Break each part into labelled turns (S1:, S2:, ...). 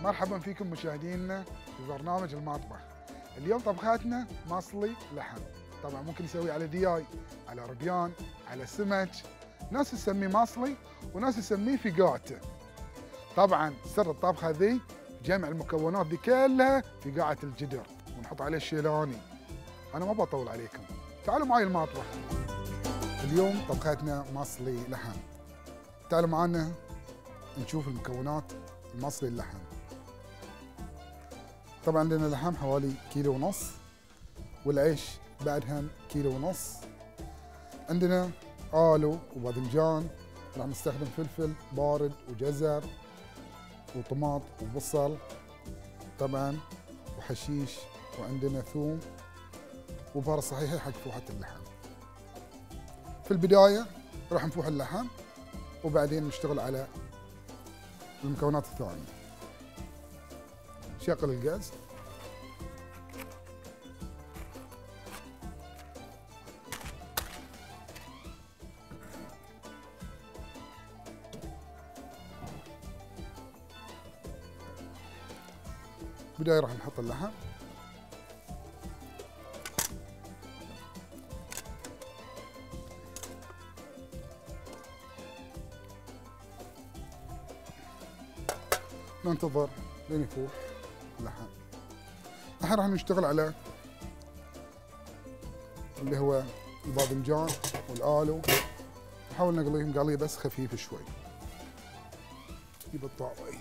S1: مرحبا فيكم مشاهدينا في برنامج المطبخ. اليوم طبخاتنا مصلي لحم. طبعا ممكن نسوي على دياي، على ربيان، على سمك. ناس تسميه مصلي وناس تسميه فيقات. طبعا سر الطبخه ذي جمع المكونات دي كلها في قاعة الجدر ونحط عليه الشيلاني. انا ما بطول عليكم، تعالوا معي المطبخ. اليوم طبختنا مصلي لحم. تعالوا معنا نشوف المكونات المصلي اللحم. طبعا عندنا لحم حوالي كيلو ونص، والعيش بعدها كيلو ونص. عندنا آلو وباذنجان، راح نستخدم فلفل بارد وجزر وطماط وبصل طبعا وحشيش، وعندنا ثوم وبهارة صحيحة حق فوحة اللحم. في البداية راح نفوح اللحم وبعدين نشتغل على المكونات الثانية. شغل الغاز. بداية راح نحط اللحم. ننتظر لين يفوح اللحم. الحين راح نشتغل على اللي هو الباذنجان والآلو. نحاول نقليهم قليه بس خفيف شوي. نجيب الطاوة.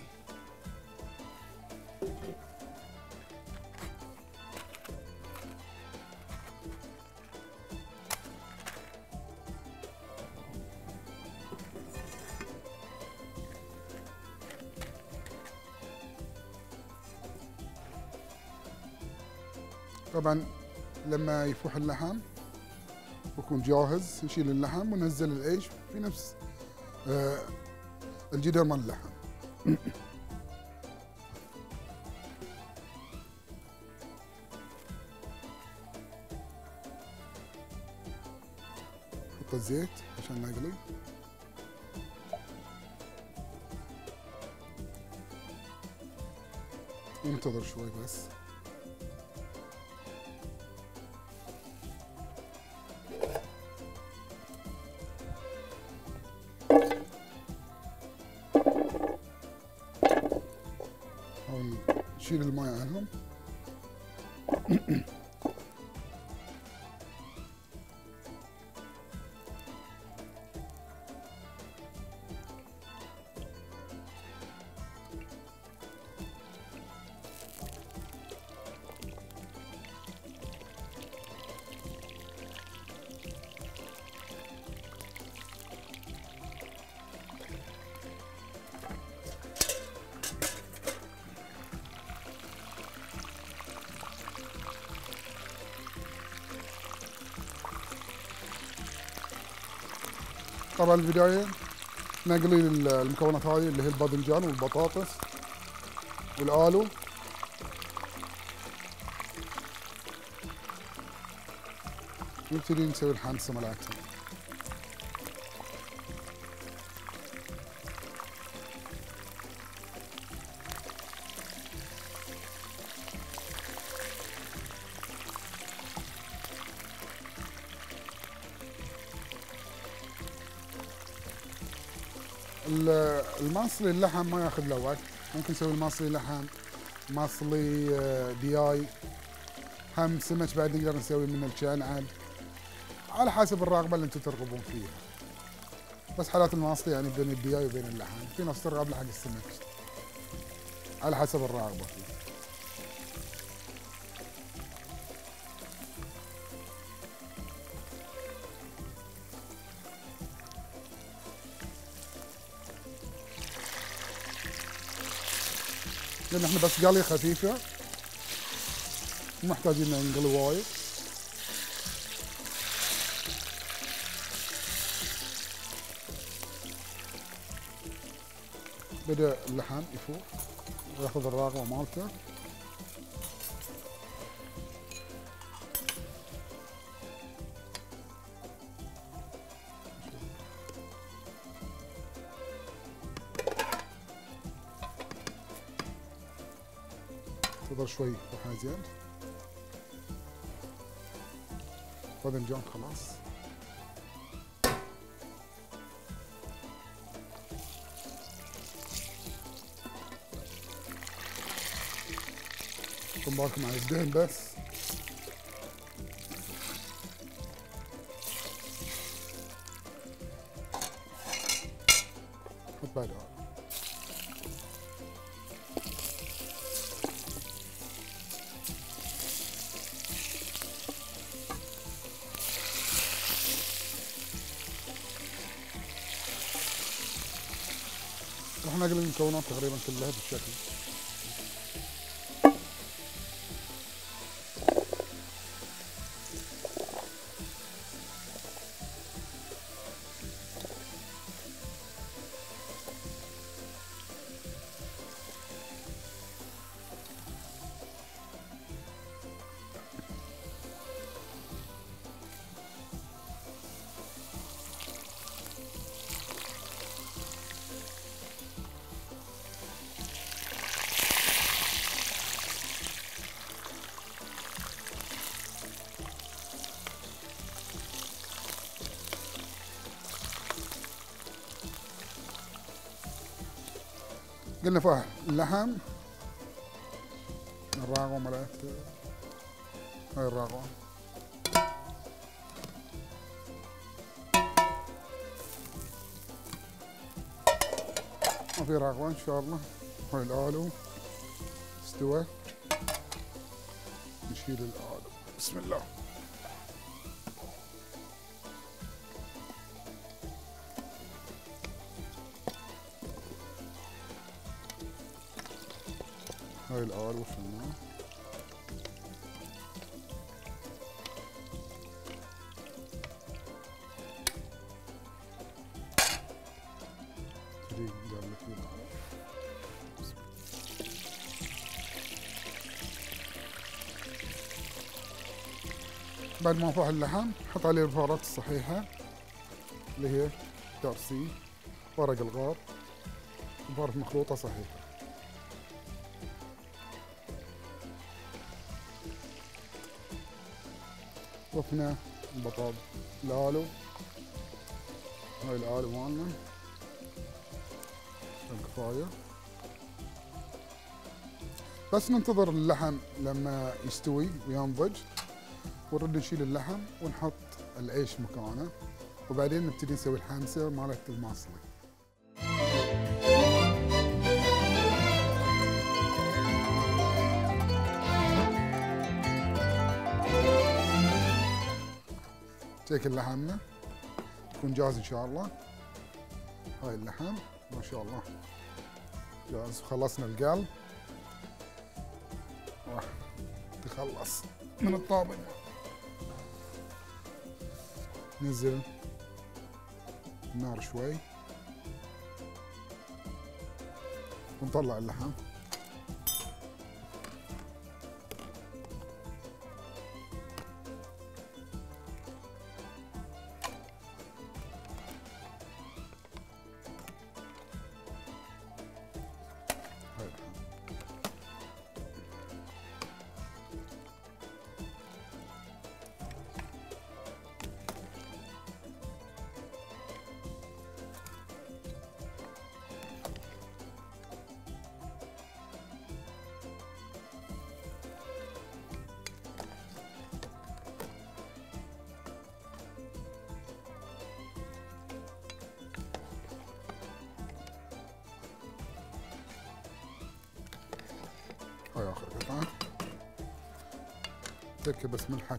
S1: طبعا لما يفوح اللحم ويكون جاهز نشيل اللحم وننزل العيش في نفس الجدر مال اللحم. نحط الزيت عشان ما يقلي. ننتظر شوي بس. نشيل الماء عنهم. طبعا البداية نقلي المكونات هذه اللي هي الباذنجان والبطاطس والآلو. نبتدي نسوي الحنسة مالتها. المصلي اللحم ما ياخذ له وقت. ممكن نسوي المصلي لحم، مصلي دياي، هم سمك بعد نقدر نسوي منه الشنعل، على حسب الرغبه اللي انتم ترغبون فيها. بس حالات المصلي يعني بين الدياي وبين اللحم، في ناس ترغب لحق السمك على حسب الرغبه فيه. لان احنا بس قليه خفيفه، مو محتاجين نقلي وايد. بدأ اللحم يفوح وياخذ الرغوه مالته. انتظر شوي روح زين. باذنجان خلاص. خذوا بالكم على الدهن بس. حط بعد راح نقلب المكونات تقريبا كلها بالشكل. قلنا فيها اللحم، الراغوة مالت هاي الراغوة، ما في راغوة ان شاء الله. هاي الآلو استوى، نشيل الآلو بسم الله. هاي الآلو شلناه. تجي قبل فيه الآلو. بعد ما نفح اللحم نحط عليه البهارات الصحيحة اللي هي ترسي، ورق الغار، بهارات مخلوطة صحيحة. ضفنا البطاطا الآلو، هاي الآلو مالنا كفاية. بس ننتظر اللحم لما يستوي وينضج، ونرد نشيل اللحم ونحط العيش مكانه، وبعدين نبتدي نسوي الحامسة مالت الماصلي. شكل لحمنا يكون جاهز ان شاء الله. هاي اللحم ما شاء الله جاهز. خلصنا القلب، راح تخلص من الطابق. نزل النار شوي ونطلع اللحم. هاي اخر قطعة. تركب بس ملحة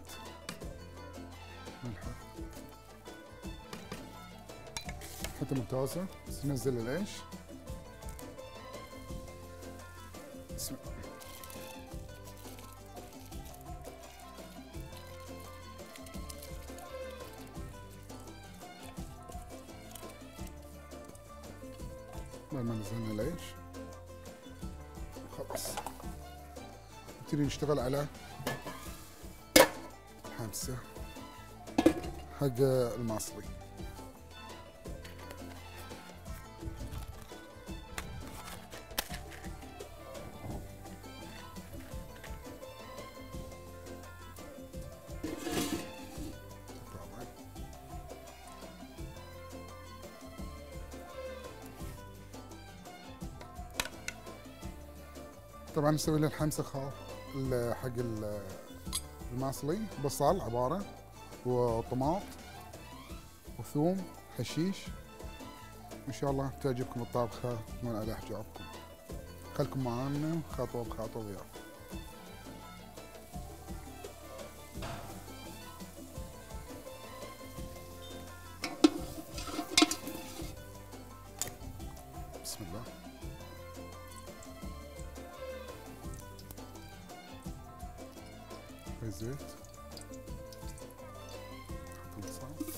S1: حتى ممتازة. بس ننزل العيش بسم الله. بعد ما نزلنا العيش خلاص نبتدي نشتغل على الحامسة حق الماصلي. طبعا نسوي له الحمسه حق الماصلي، بصل عباره وطماط وثوم حشيش. ان شاء الله تعجبكم الطبخه من على احجابكم. خلكم معانا خطوه بخطوه ويانا. بسم الله. الزيت، نحط البصل،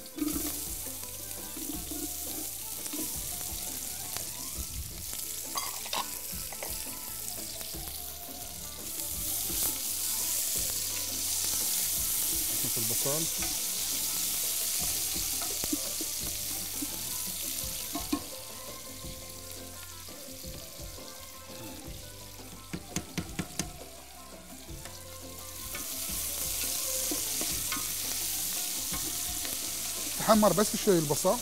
S1: نحط البصل، تحمر بس شوي البصل،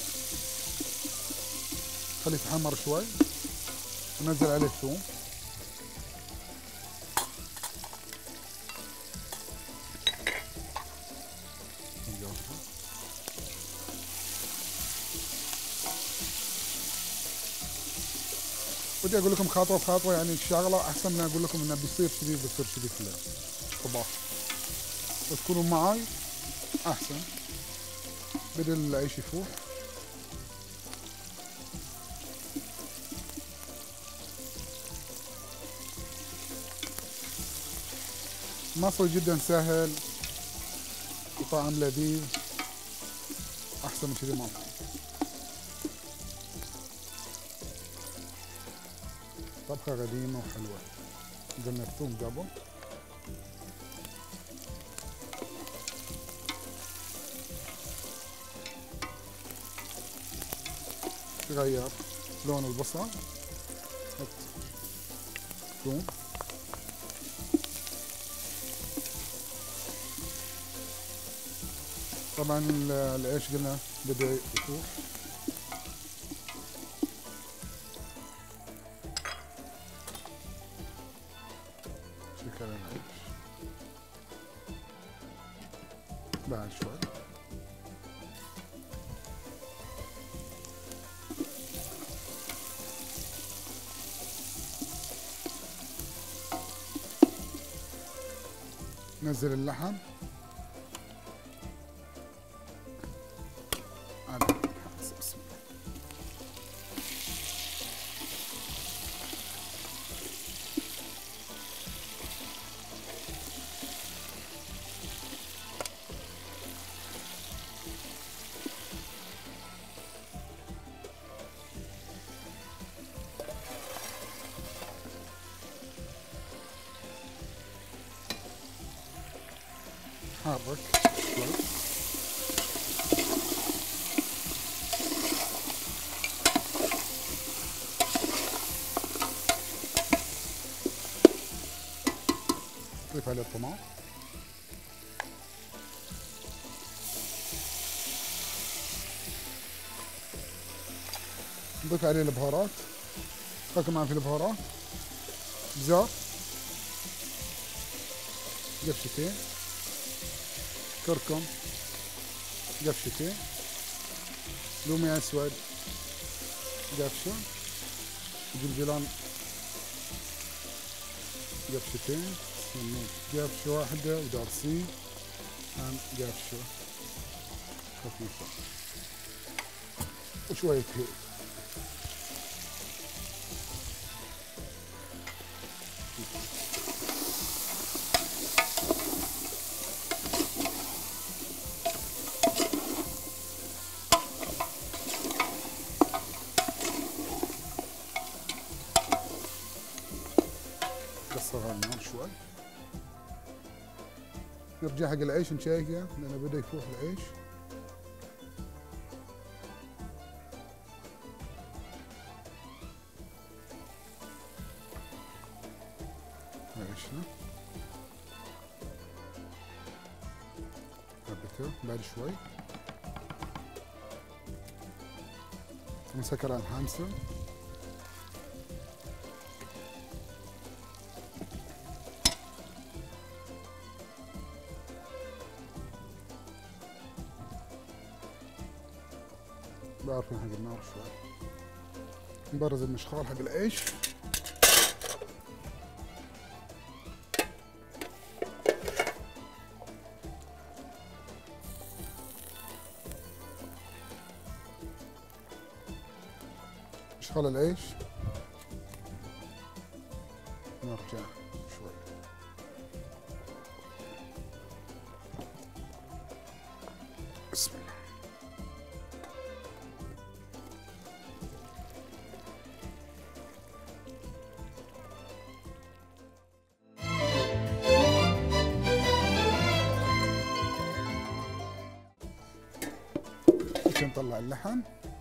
S1: خليه يتحمر شوي، وننزل عليه الثوم، ودي اقول لكم خطوه بخطوه، يعني الشغله احسن من اقول لكم انه بيصير كذي بيصير كذي في الطباخ، وتكونوا معاي احسن. بدل العيش يفوح. المصري جدا سهل وطعم لذيذ، احسن من كذي ما في. طبخه قديمه وحلوه. قلنا الثوم قبل، تغير لون البصل، حط ثوم، طبعا العيش قلنا بدا يفوح. شكل العيش بعد شوي. نزل اللحم على الحمص. بسم الله. حرك شوي. نضيف عليه الطماط، نضيف عليه البهارات. خلكم معي في البهارات: بزار، قفشتين كركم، قفشتين لومي اسود، قفشه، جلجلان قفشتين، سمون قفشه واحده، ودارسين هم قفشه خفيفه، وشويه هيل. كسرها النار شوي. نرجع حق العيش نشيكه لانه بدا يفوح العيش. عيشنا حبته بعد شوي. نسكر الحامسه، بعرفين حق النار شوي. نبرز المشخال حق العيش. مشخال العيش نرجع شوي. بسم الله. نطلع اللحم.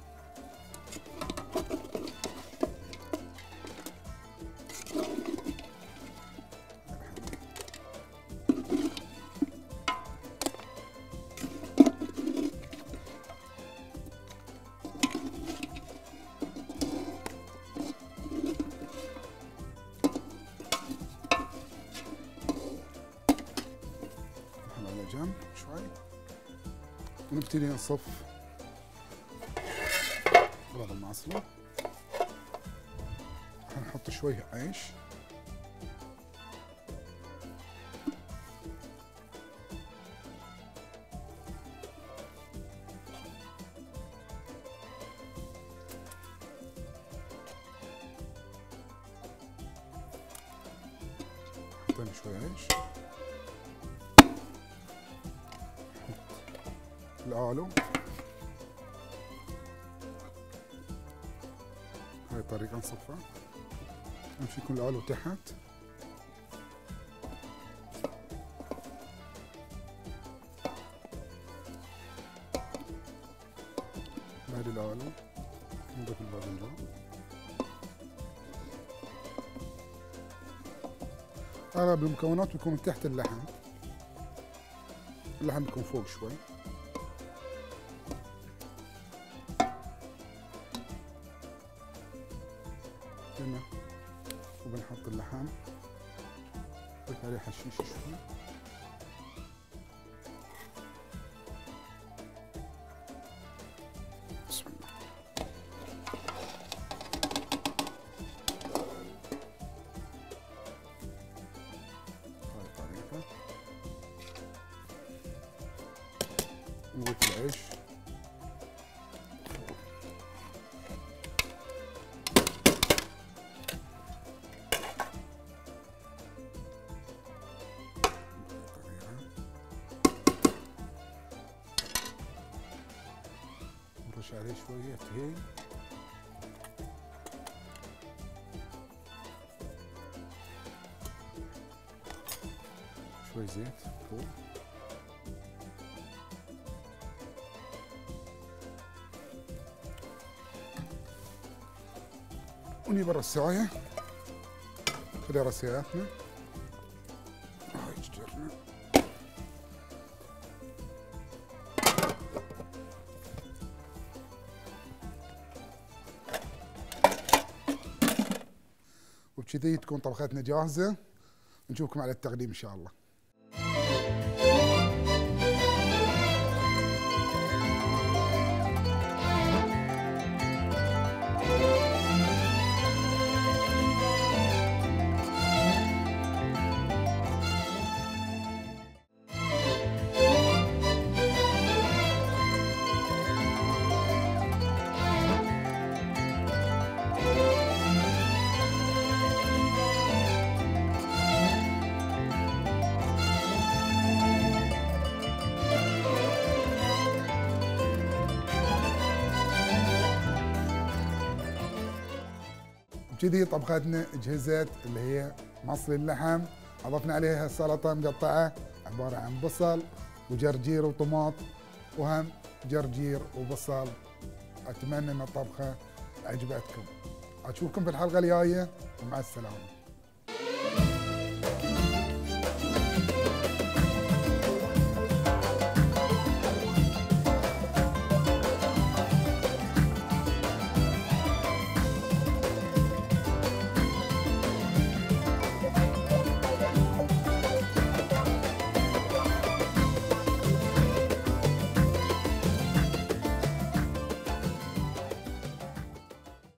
S1: على جنب شوي ونبتدي نصف بعض المعصرة. هنحط شوي عيش. حطينا شوي عيش. الآلو. هاي الطريقة نصفها. أهم شي يكون الآلو تحت. بعد الآلو نضيف الباذنجان. أغلب المكونات بيكون من تحت اللحم. اللحم بيكون فوق شوي. هنا وبنحط اللحم، نضيف عليه حشيش شوي. بسم الله. هاي الطريقة. نضيف العيش. نرش عليه شوية هيل. شوي زيت فوق. ونجيب الرساية. خذي رساياتنا. هاي جدرنا. وبكذي تكون طبختنا جاهزة. نشوفكم على التقديم إن شاء الله. كذي طبختنا جهزت اللي هي مصلي اللحم. اضفنا عليها سلطه مقطعه عباره عن بصل وجرجير وطماط وهم جرجير وبصل. اتمنى ان الطبخه عجبتكم. اشوفكم في الحلقه الجايه ومع السلامه.